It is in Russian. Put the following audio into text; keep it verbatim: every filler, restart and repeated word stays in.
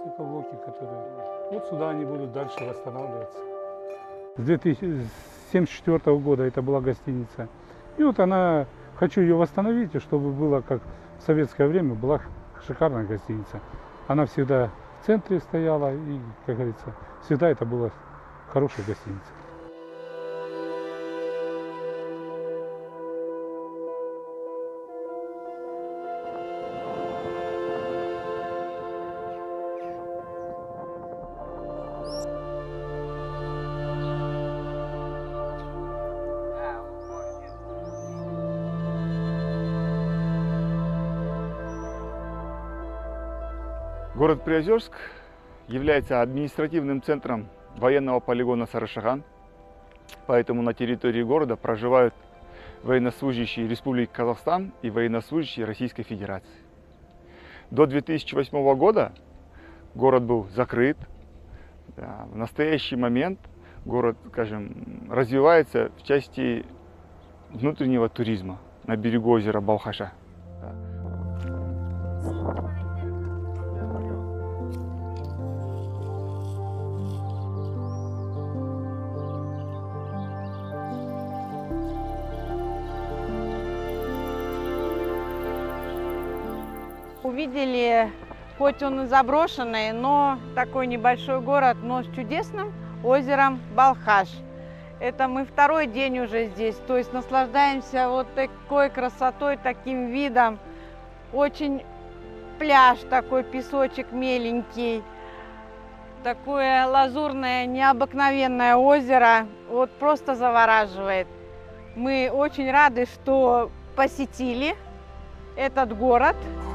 экоблоки, которые... Вот сюда они будут дальше восстанавливаться. С две тысячи семьдесят четвёртого года это была гостиница. И вот она, хочу ее восстановить, чтобы было как в советское время, была шикарная гостиница. Она всегда в центре стояла и, как говорится, всегда это была хорошая гостиница. Город Приозерск является административным центром военного полигона Сарышаган, поэтому на территории города проживают военнослужащие Республики Казахстан и военнослужащие Российской Федерации. До две тысячи восьмого года город был закрыт. Да, в настоящий момент город, скажем, развивается в части внутреннего туризма на берегу озера Балхаша. Увидели, хоть он и заброшенный, но такой небольшой город, но с чудесным озером Балхаш. Это мы второй день уже здесь, то есть наслаждаемся вот такой красотой, таким видом. Очень пляж такой, песочек меленький, такое лазурное, необыкновенное озеро, вот просто завораживает. Мы очень рады, что посетили этот город.